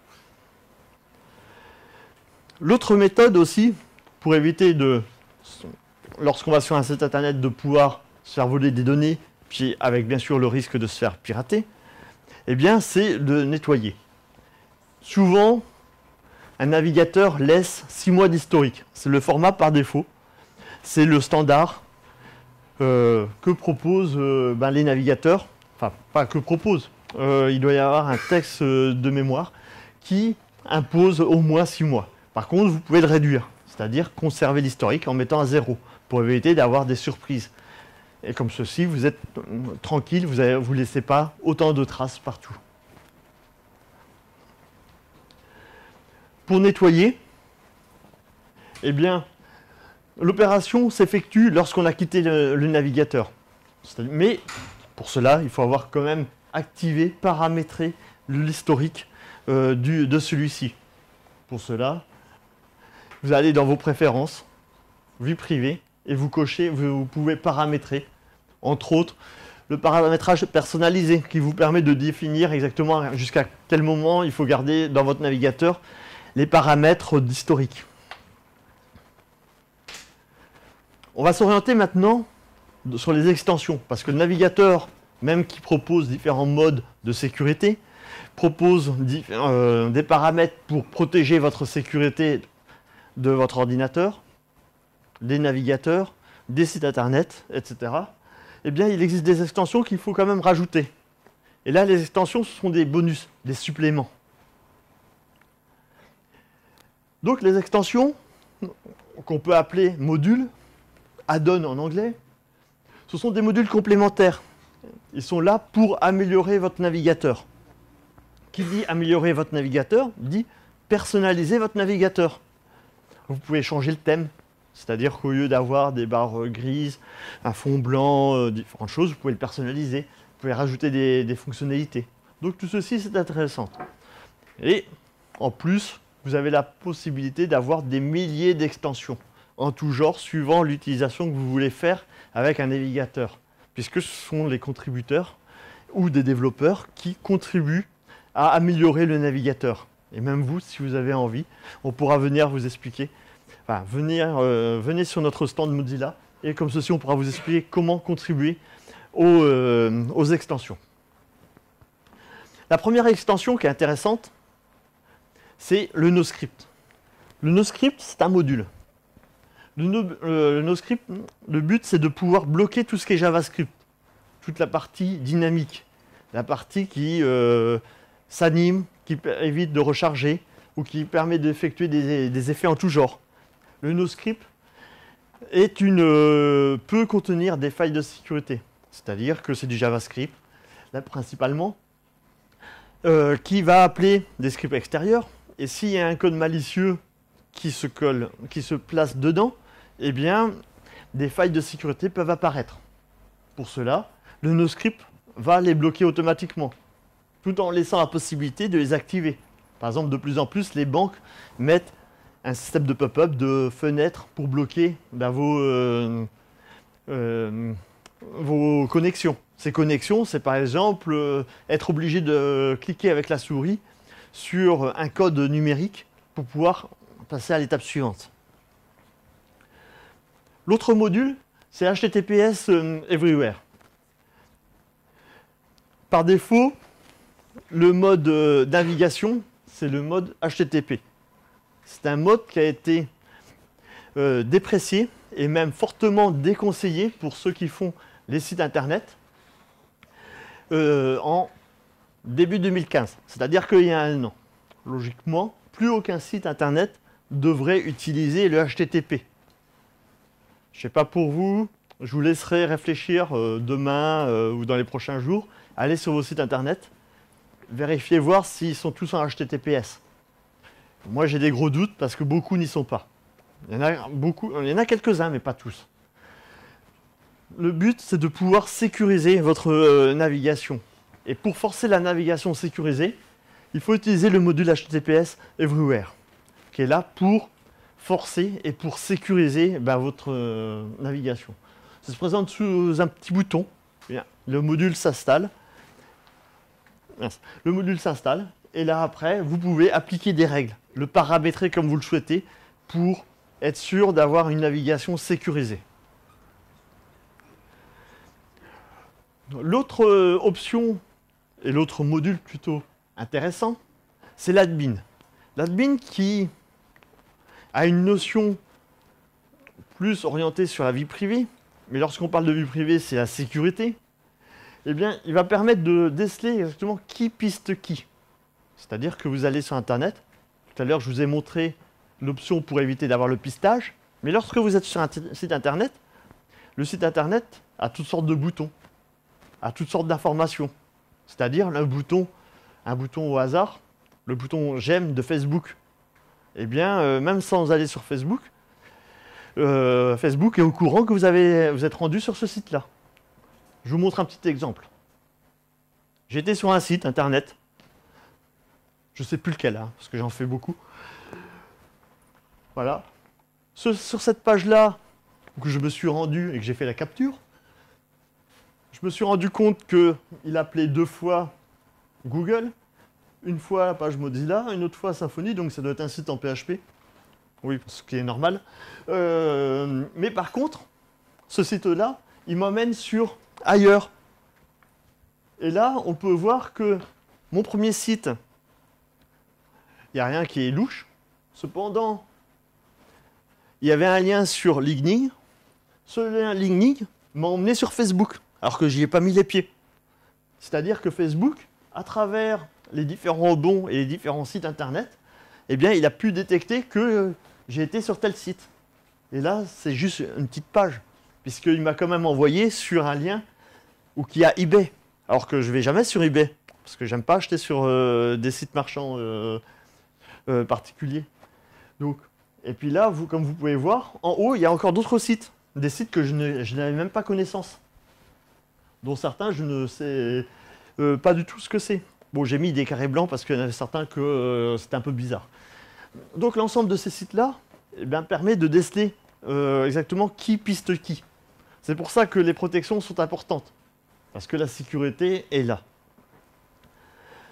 L'autre méthode aussi, pour éviter lorsqu'on va sur un site Internet, de pouvoir se faire voler des données, puis avec bien sûr le risque de se faire pirater, eh bien c'est de nettoyer. Souvent, un navigateur laisse 6 mois d'historique. C'est le format par défaut. C'est le standard que proposent les navigateurs. Enfin, pas que proposent. Il doit y avoir un texte de mémoire qui impose au moins 6 mois. Par contre, vous pouvez le réduire. C'est-à-dire conserver l'historique en mettant à 0 pour éviter d'avoir des surprises. Et comme ceci, vous êtes tranquille, vous ne laissez pas autant de traces partout. Pour nettoyer, eh bien, l'opération s'effectue lorsqu'on a quitté le navigateur. Mais pour cela, il faut avoir quand même activé, paramétré l'historique de celui-ci. Pour cela, vous allez dans vos préférences, vie privée, et vous cochez, vous pouvez paramétrer, entre autres, le paramétrage personnalisé qui vous permet de définir exactement jusqu'à quel moment il faut garder dans votre navigateur les paramètres d'historique. On va s'orienter maintenant sur les extensions, parce que le navigateur, même qui propose différents modes de sécurité, propose des paramètres pour protéger votre sécurité de votre ordinateur, des navigateurs, des sites Internet, etc. Eh bien, il existe des extensions qu'il faut quand même rajouter. Et là, les extensions, ce sont des bonus, des suppléments. Donc les extensions, qu'on peut appeler modules, add-on en anglais, ce sont des modules complémentaires. Ils sont là pour améliorer votre navigateur. Qui dit améliorer votre navigateur, dit personnaliser votre navigateur. Vous pouvez changer le thème, c'est-à-dire qu'au lieu d'avoir des barres grises, un fond blanc, différentes choses, vous pouvez le personnaliser. Vous pouvez rajouter des fonctionnalités. Donc tout ceci, c'est intéressant. Et en plus, vous avez la possibilité d'avoir des milliers d'extensions en tout genre, suivant l'utilisation que vous voulez faire avec un navigateur, puisque ce sont les contributeurs ou des développeurs qui contribuent à améliorer le navigateur. Et même vous, si vous avez envie, on pourra venir vous expliquer. Enfin, venez sur notre stand Mozilla et comme ceci, on pourra vous expliquer comment contribuer aux extensions. La première extension qui est intéressante, c'est le NoScript. Le NoScript, c'est un module. Le NoScript, le but, c'est de pouvoir bloquer tout ce qui est JavaScript, toute la partie dynamique, la partie qui s'anime, qui évite de recharger ou qui permet d'effectuer des effets en tout genre. Le NoScript peut contenir des failles de sécurité, c'est-à-dire que c'est du JavaScript, là principalement, qui va appeler des scripts extérieurs. Et s'il y a un code malicieux qui se place dedans, eh bien, des failles de sécurité peuvent apparaître. Pour cela, le NoScript va les bloquer automatiquement, tout en laissant la possibilité de les activer. Par exemple, de plus en plus, les banques mettent un système de pop-up, de fenêtres pour bloquer vos connexions. Ces connexions, c'est par exemple être obligé de cliquer avec la souris sur un code numérique pour pouvoir passer à l'étape suivante. L'autre module, c'est HTTPS Everywhere. Par défaut, le mode navigation, c'est le mode HTTP. C'est un mode qui a été déprécié et même fortement déconseillé pour ceux qui font les sites internet en début 2015. C'est-à-dire qu'il y a un an. Logiquement, plus aucun site internet devrait utiliser le HTTP. Je ne sais pas pour vous, je vous laisserai réfléchir demain ou dans les prochains jours. Allez sur vos sites internet, vérifiez voir s'ils sont tous en HTTPS. Moi, j'ai des gros doutes parce que beaucoup n'y sont pas. Il y en a quelques-uns, mais pas tous. Le but, c'est de pouvoir sécuriser votre navigation. Et pour forcer la navigation sécurisée, il faut utiliser le module HTTPS Everywhere, qui est là pour forcer et pour sécuriser votre navigation. Ça se présente sous un petit bouton. Le module s'installe. Le module s'installe. Et là, après, vous pouvez appliquer des règles, le paramétrer comme vous le souhaitez pour être sûr d'avoir une navigation sécurisée. L'autre option et l'autre module plutôt intéressant, c'est l'admin. L'admin qui a une notion plus orientée sur la vie privée, mais lorsqu'on parle de vie privée, c'est la sécurité. Eh bien, il va permettre de déceler exactement qui piste qui. C'est-à-dire que vous allez sur Internet. Tout à l'heure, je vous ai montré l'option pour éviter d'avoir le pistage. Mais lorsque vous êtes sur un site Internet, le site Internet a toutes sortes de boutons, a toutes sortes d'informations. C'est-à-dire un bouton au hasard, le bouton j'aime de Facebook. Eh bien, même sans aller sur Facebook, Facebook est au courant que vous êtes rendu sur ce site-là. Je vous montre un petit exemple. J'étais sur un site Internet. Je ne sais plus lequel, parce que j'en fais beaucoup. Voilà. Sur cette page-là, où je me suis rendu et que j'ai fait la capture, je me suis rendu compte qu'il appelait 2 fois Google, une fois la page Mozilla, une autre fois Symfony, donc ça doit être un site en PHP. Oui, ce qui est normal. Mais par contre, ce site-là, il m'emmène sur ailleurs. Et là, on peut voir que mon premier site, il n'y a rien qui est louche. Cependant, il y avait un lien sur LinkedIn. Ce lien LinkedIn m'a emmené sur Facebook, alors que j'y ai pas mis les pieds. C'est-à-dire que Facebook, à travers les différents bons et les différents sites Internet, eh bien, il a pu détecter que j'ai été sur tel site. Et là, c'est juste une petite page, puisqu'il m'a quand même envoyé sur un lien qui a eBay, alors que je ne vais jamais sur eBay, parce que j'aime pas acheter sur des sites marchands particuliers. Donc, et puis là, comme vous pouvez voir, en haut, il y a encore d'autres sites, des sites que je n'avais même pas connaissance, dont certains, je ne sais pas du tout ce que c'est. Bon, j'ai mis des carrés blancs parce qu'il y en avait certains que c'était un peu bizarre. Donc l'ensemble de ces sites-là permet de déceler exactement qui piste qui. C'est pour ça que les protections sont importantes, parce que la sécurité est là.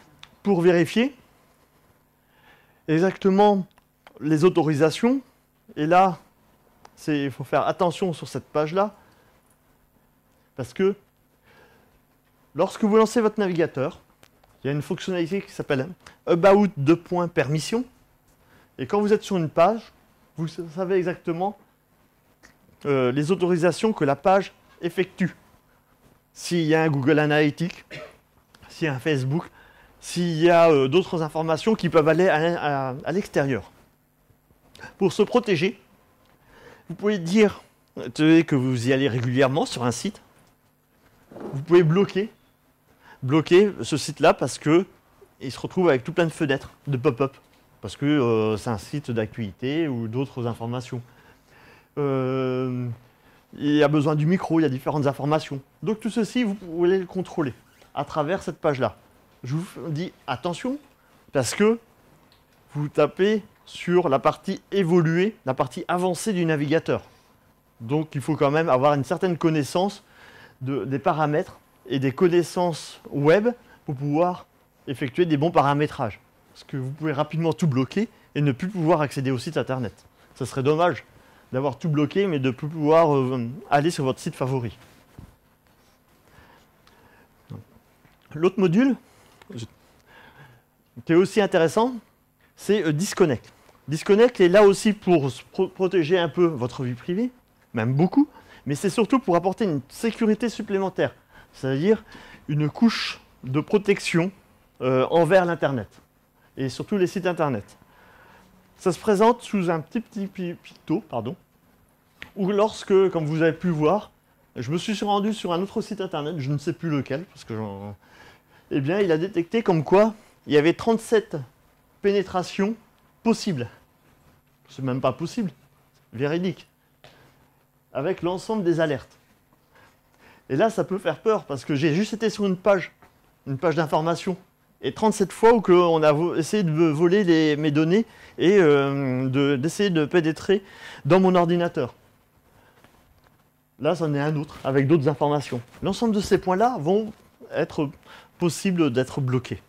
pour vérifier exactement les autorisations. Et là, il faut faire attention sur cette page-là, parce que lorsque vous lancez votre navigateur, il y a une fonctionnalité qui s'appelle About Permission. Et quand vous êtes sur une page, vous savez exactement les autorisations que la page effectue. S'il y a un Google Analytics, s'il y a un Facebook, s'il y a d'autres informations qui peuvent aller à l'extérieur. Pour se protéger, vous pouvez dire que vous y allez régulièrement sur un site. Vous pouvez bloquer ce site-là parce qu'il se retrouve avec tout plein de fenêtres, de pop-up. Parce que c'est un site d'actualité ou d'autres informations. Il y a besoin du micro, il y a différentes informations. Donc tout ceci, vous pouvez le contrôler à travers cette page-là. Je vous dis attention, parce que vous tapez sur la partie évoluée, la partie avancée du navigateur. Donc il faut quand même avoir une certaine connaissance des paramètres et des connaissances web pour pouvoir effectuer des bons paramétrages. Parce que vous pouvez rapidement tout bloquer et ne plus pouvoir accéder au site internet. Ce serait dommage d'avoir tout bloqué, mais de ne plus pouvoir aller sur votre site favori. L'autre module, qui est aussi intéressant, c'est Disconnect. Disconnect est là aussi pour protéger un peu votre vie privée, même beaucoup, mais c'est surtout pour apporter une sécurité supplémentaire, c'est-à-dire une couche de protection envers l'Internet, et surtout les sites Internet. Ça se présente sous un petit picto, où lorsque, comme vous avez pu voir, je me suis rendu sur un autre site Internet, je ne sais plus lequel, parce que eh bien, il a détecté comme quoi il y avait 37 pénétrations possibles. C'est même pas possible, véridique. Avec l'ensemble des alertes. Et là, ça peut faire peur, parce que j'ai juste été sur une page d'information. Et 37 fois où on a essayé de voler mes données et d'essayer de pénétrer dans mon ordinateur. Là, c'en est un autre, avec d'autres informations. L'ensemble de ces points-là vont être possibles d'être bloqués.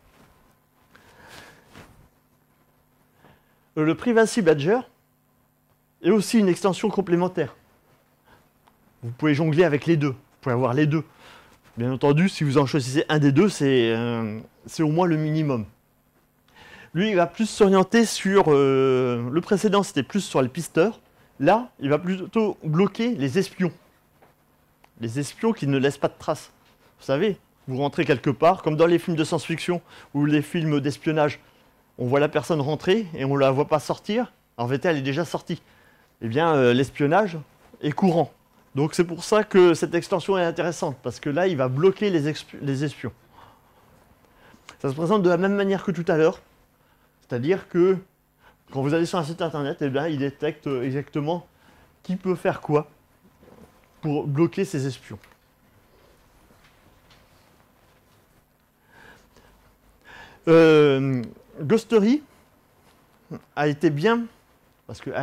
Le Privacy Badger est aussi une extension complémentaire. Vous pouvez jongler avec les deux. Vous pouvez avoir les deux. Bien entendu, si vous en choisissez un des deux, c'est au moins le minimum. Lui, il va plus s'orienter sur... le précédent, c'était plus sur les pisteurs. Là, il va plutôt bloquer les espions. Les espions qui ne laissent pas de traces. Vous savez, vous rentrez quelque part, comme dans les films de science-fiction ou les films d'espionnage. On voit la personne rentrer et on ne la voit pas sortir. En fait, elle est déjà sortie. Eh bien, l'espionnage est courant. Donc c'est pour ça que cette extension est intéressante, parce que là, il va bloquer les espions. Ça se présente de la même manière que tout à l'heure. C'est-à-dire que quand vous allez sur un site internet, eh bien, il détecte exactement qui peut faire quoi pour bloquer ces espions. Ghostery a été bien, parce que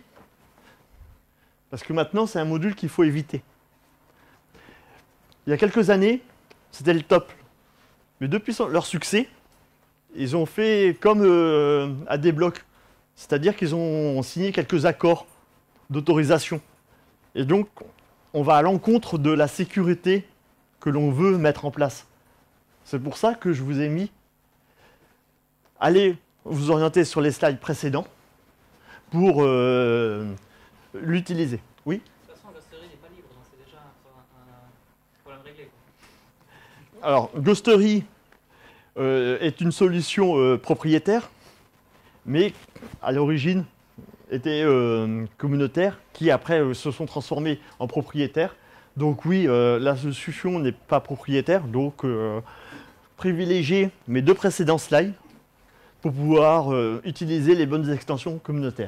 maintenant c'est un module qu'il faut éviter. Il y a quelques années, c'était le top. Mais depuis leur succès, ils ont fait comme Adblock. C'est-à-dire qu'ils ont signé quelques accords d'autorisation. Et donc, on va à l'encontre de la sécurité que l'on veut mettre en place. C'est pour ça que je vous ai mis... Allez vous orienter sur les slides précédents pour l'utiliser. Oui ? De toute façon, Ghostery n'est pas libre, donc c'est déjà un problème réglé. Alors, Ghostery est une solution propriétaire, mais à l'origine était communautaire, qui après se sont transformés en propriétaires. Donc oui, la solution n'est pas propriétaire, donc privilégiez mes deux précédents slides pour pouvoir utiliser les bonnes extensions communautaires.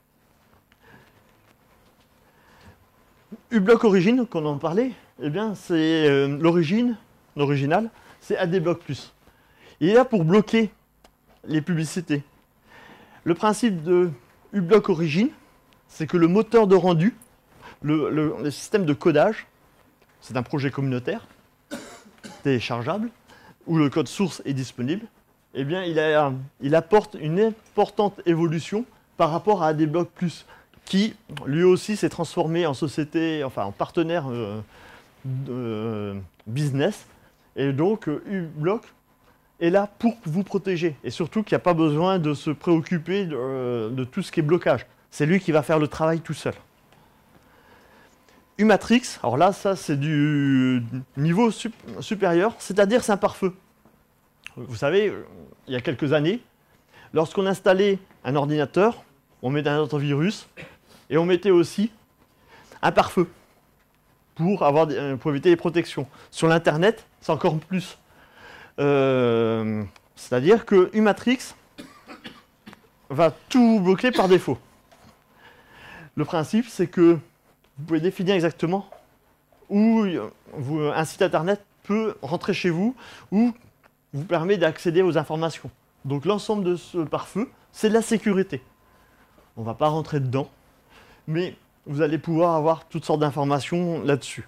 uBlock Origin, qu'on en parlait, eh bien c'est l'original, c'est Adblock Plus. Il est là pour bloquer les publicités. Le principe de uBlock Origin, c'est que le moteur de rendu, le système de codage, c'est un projet communautaire, téléchargeable, où le code source est disponible. eh bien, il apporte une importante évolution par rapport à ADBlock Plus, qui lui aussi s'est transformé en société, enfin en partenaire business. Et donc, uBlock est là pour vous protéger. Et surtout qu'il n'y a pas besoin de se préoccuper de tout ce qui est blocage. C'est lui qui va faire le travail tout seul. uMatrix, alors là, ça c'est du niveau supérieur, c'est-à-dire c'est un pare-feu. Vous savez, il y a quelques années, lorsqu'on installait un ordinateur, on mettait un antivirus et on mettait aussi un pare-feu pour éviter les protections. Sur l'Internet, c'est encore plus. C'est-à-dire que uMatrix va tout bloquer par défaut. Le principe, c'est que vous pouvez définir exactement où un site Internet peut rentrer chez vous ou vous permet d'accéder aux informations. Donc l'ensemble de ce pare-feu, c'est de la sécurité. On ne va pas rentrer dedans, mais vous allez pouvoir avoir toutes sortes d'informations là-dessus.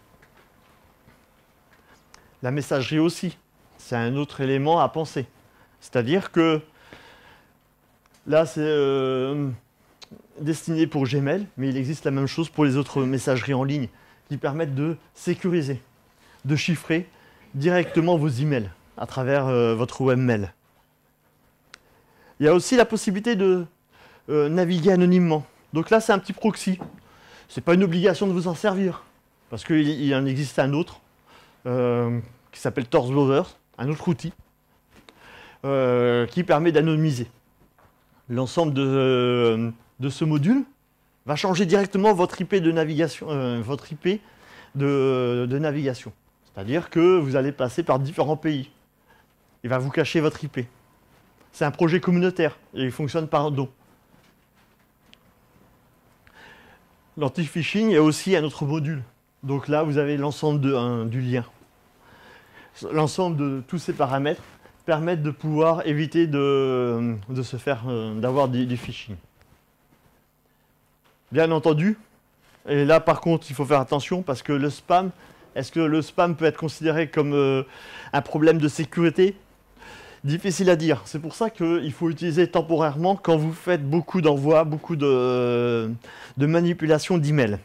La messagerie aussi, c'est un autre élément à penser. C'est-à-dire que là, c'est destiné pour Gmail, mais il existe la même chose pour les autres messageries en ligne qui permettent de sécuriser, de chiffrer directement vos emails à travers votre webmail. Il y a aussi la possibilité de naviguer anonymement. Donc là, c'est un petit proxy. Ce n'est pas une obligation de vous en servir, parce qu'il en existe un autre qui s'appelle TorchBlower, un autre outil qui permet d'anonymiser. L'ensemble de ce module va changer directement votre IP de navigation, navigation. C'est-à-dire que vous allez passer par différents pays. Il va vous cacher votre IP. C'est un projet communautaire et il fonctionne par don. L'anti-phishing est aussi un autre module. Donc là, vous avez l'ensemble du lien. L'ensemble de tous ces paramètres permettent de pouvoir éviter d'avoir du phishing. Bien entendu, et là par contre, il faut faire attention parce que le spam, est-ce que le spam peut être considéré comme un problème de sécurité? Difficile à dire. C'est pour ça qu'il faut utiliser temporairement quand vous faites beaucoup d'envois, beaucoup de manipulations d'emails.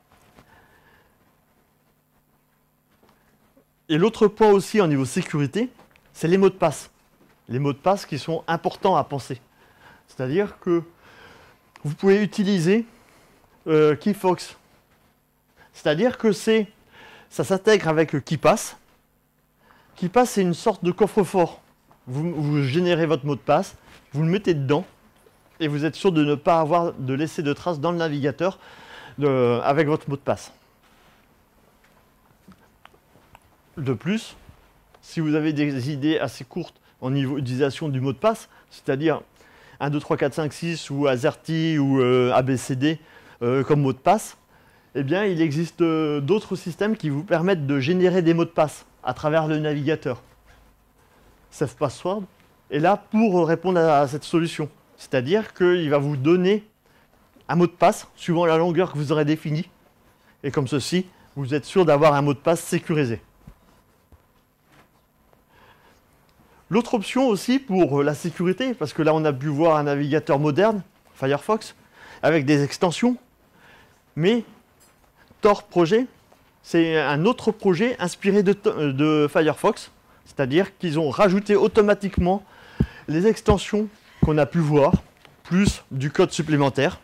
Et l'autre point aussi au niveau sécurité, c'est les mots de passe. Les mots de passe qui sont importants à penser. C'est-à-dire que vous pouvez utiliser KeyFox. C'est-à-dire que ça s'intègre avec KeePass. KeePass, c'est une sorte de coffre-fort. Vous générez votre mot de passe, vous le mettez dedans, et vous êtes sûr de ne pas laisser de traces dans le navigateur avec votre mot de passe. De plus, si vous avez des idées assez courtes au niveau d'utilisation du mot de passe, c'est-à-dire 1, 2, 3, 4, 5, 6 ou AZERTY ou ABCD comme mot de passe, eh bien, il existe d'autres systèmes qui vous permettent de générer des mots de passe à travers le navigateur. SafePassword est là pour répondre à cette solution. C'est-à-dire qu'il va vous donner un mot de passe suivant la longueur que vous aurez définie. Et comme ceci, vous êtes sûr d'avoir un mot de passe sécurisé. L'autre option aussi pour la sécurité, parce que là on a pu voir un navigateur moderne, Firefox, avec des extensions, mais Tor Projet, c'est un autre projet inspiré de Firefox, c'est-à-dire qu'ils ont rajouté automatiquement les extensions qu'on a pu voir, plus du code supplémentaire,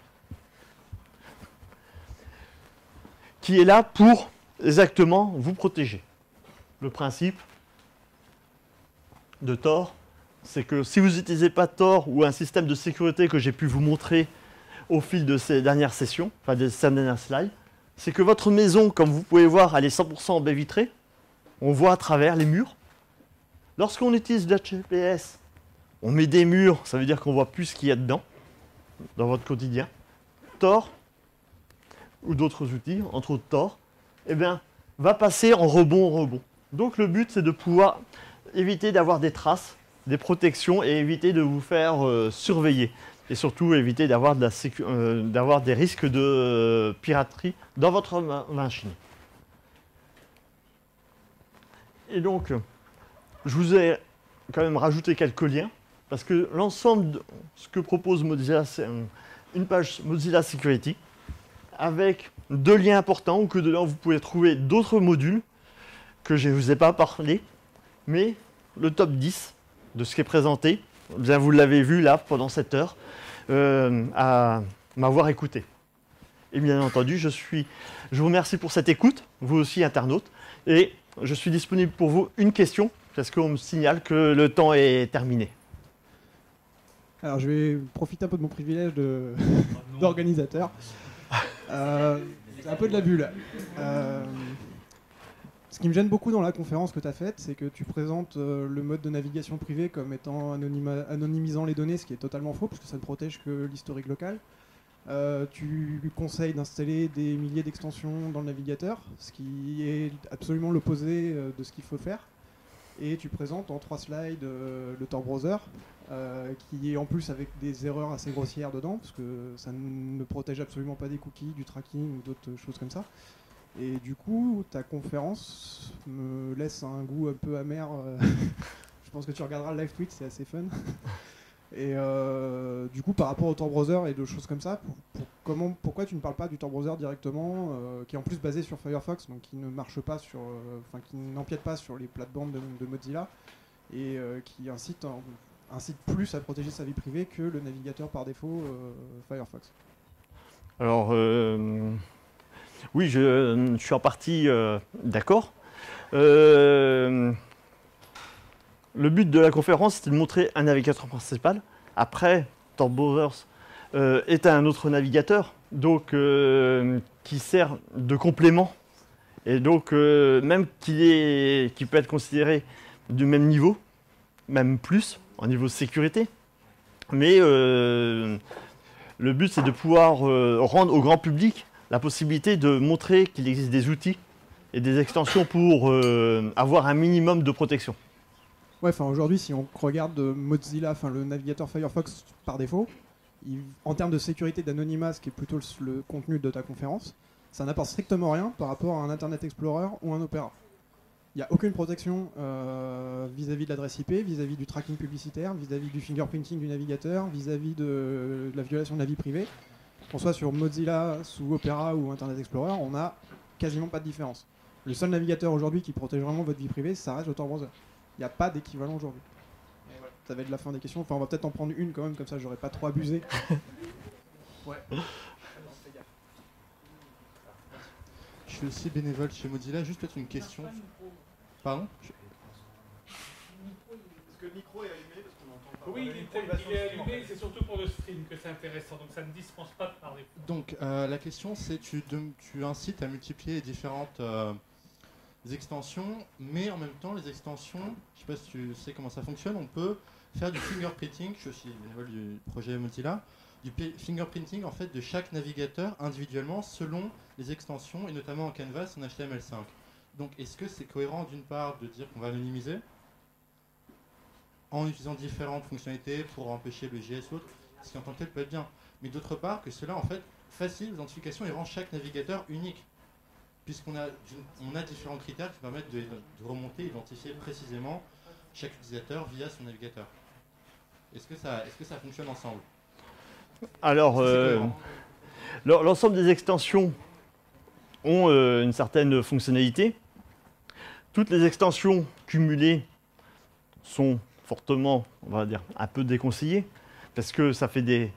qui est là pour exactement vous protéger. Le principe de Tor, c'est que si vous n'utilisez pas Tor ou un système de sécurité que j'ai pu vous montrer au fil de ces dernières sessions, enfin de ces dernières slides, c'est que votre maison, comme vous pouvez voir, elle est 100% en baie vitrée. On voit à travers les murs. Lorsqu'on utilise l'HPS, on met des murs, ça veut dire qu'on voit plus ce qu'il y a dedans, dans votre quotidien. Tor, ou d'autres outils, entre autres Tor, eh bien, va passer en rebond. Donc le but, c'est de pouvoir éviter d'avoir des traces, des protections et éviter de vous faire surveiller. Et surtout éviter d'avoir des risques de piraterie dans votre machine. Et donc, je vous ai quand même rajouté quelques liens parce que l'ensemble de ce que propose Mozilla, c'est une page Mozilla Security avec 2 liens importants où que dedans vous pouvez trouver d'autres modules que je ne vous ai pas parlé, mais le top 10 de ce qui est présenté, bien vous l'avez vu là pendant cette heure, à m'avoir écouté. Et bien entendu, je vous remercie pour cette écoute, vous aussi internautes, et je suis disponible pour vous une question, parce qu'on me signale que le temps est terminé. Alors je vais profiter un peu de mon privilège d'organisateur. C'est un peu de l'abus là. Ce qui me gêne beaucoup dans la conférence que tu as faite, c'est que tu présentes le mode de navigation privé comme étant anonymisant les données, ce qui est totalement faux, parce que ça ne protège que l'historique local. Tu conseilles d'installer des milliers d'extensions dans le navigateur, ce qui est absolument l'opposé de ce qu'il faut faire. Et tu présentes en 3 slides le Tor Browser, qui est en plus avec des erreurs assez grossières dedans, parce que ça ne protège absolument pas des cookies, du tracking ou d'autres choses comme ça. Et du coup, ta conférence me laisse un goût un peu amer. Je pense que tu regarderas le live tweet, c'est assez fun. Et du coup, par rapport au Tor Browser et de choses comme ça, pourquoi tu ne parles pas du Tor Browser directement, qui est en plus basé sur Firefox, donc qui ne marche pas sur, qui n'empiète pas sur les plates-bandes de Mozilla, et qui incite plus à protéger sa vie privée que le navigateur par défaut Firefox. Alors, oui, je suis en partie d'accord. Le but de la conférence, c'était de montrer un navigateur principal. Après, Tor Browser est un autre navigateur, donc qui sert de complément, et donc même qui peut être considéré du même niveau, même plus, en niveau de sécurité. Mais le but, c'est de pouvoir rendre au grand public la possibilité de montrer qu'il existe des outils et des extensions pour avoir un minimum de protection. Ouais, enfin aujourd'hui, si on regarde Mozilla, enfin le navigateur Firefox par défaut, en termes de sécurité d'anonymat, ce qui est plutôt le contenu de ta conférence, ça n'apporte strictement rien par rapport à un Internet Explorer ou un Opera. Il n'y a aucune protection vis-à-vis de l'adresse IP, vis-à-vis du tracking publicitaire, vis-à-vis du fingerprinting du navigateur, vis-à-vis de la violation de la vie privée. Qu'on soit sur Mozilla, sous Opera ou Internet Explorer, on n'a quasiment pas de différence. Le seul navigateur aujourd'hui qui protège vraiment votre vie privée, ça reste le Tor Browser. Il n'y a pas d'équivalent aujourd'hui. Voilà. Ça va être la fin des questions. Enfin, on va peut-être en prendre une quand même, comme ça j'aurais pas trop abusé. Ouais. Je suis aussi bénévole chez Mozilla. Juste peut-être une question. Pardon? Est-ce que le micro est allumé parce qu'on n'entend pas? Oui, il est allumé, c'est surtout pour le stream que c'est intéressant, donc ça ne dispense pas de parler. Donc la question c'est tu incites à multiplier les différentes extensions, mais en même temps les extensions, je sais pas si tu sais comment ça fonctionne, on peut faire du fingerprinting, je suis aussi bénévole du projet Mozilla, du fingerprinting en fait de chaque navigateur individuellement selon les extensions et notamment en Canvas en HTML5. Donc est-ce que c'est cohérent d'une part de dire qu'on va anonymiser en utilisant différentes fonctionnalités pour empêcher le JS ou autre, ce qui en tant que tel peut être bien, mais d'autre part que cela en fait facilite l'identification et rend chaque navigateur unique, puisqu'on a différents critères qui permettent de remonter, identifier précisément chaque utilisateur via son navigateur. Est-ce que ça fonctionne ensemble? Alors, l'ensemble des extensions ont une certaine fonctionnalité. Toutes les extensions cumulées sont fortement, on va dire, un peu déconseillées, parce que ça fait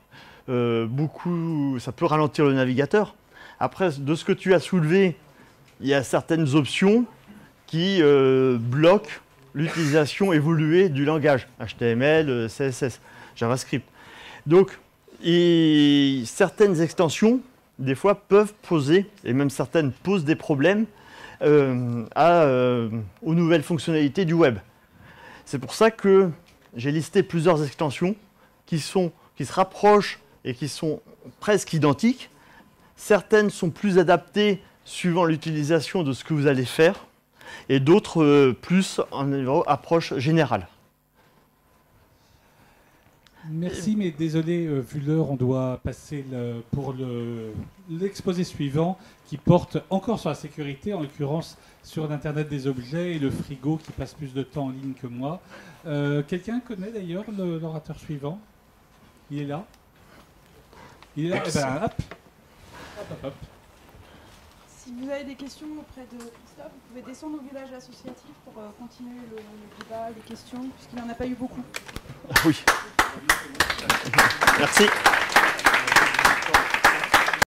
ça peut ralentir le navigateur. Après, de ce que tu as soulevé, il y a certaines options qui bloquent l'utilisation évoluée du langage HTML, CSS, JavaScript. Donc, certaines extensions, des fois, peuvent poser, et même certaines posent des problèmes aux nouvelles fonctionnalités du web. C'est pour ça que j'ai listé plusieurs extensions qui se rapprochent et qui sont presque identiques. Certaines sont plus adaptées suivant l'utilisation de ce que vous allez faire, et d'autres plus en approche générale. Merci, mais désolé, vu l'heure, on doit passer pour l'exposé suivant qui porte encore sur la sécurité, en l'occurrence sur l'Internet des objets et le frigo qui passe plus de temps en ligne que moi. Quelqu'un connaît d'ailleurs l'orateur suivant? Il est là? Il est là? Eh ben, hop. Hop, hop, hop. Si vous avez des questions auprès de Christophe, vous pouvez descendre au village associatif pour continuer le débat, les questions, puisqu'il n'y en a pas eu beaucoup. Oui. Merci.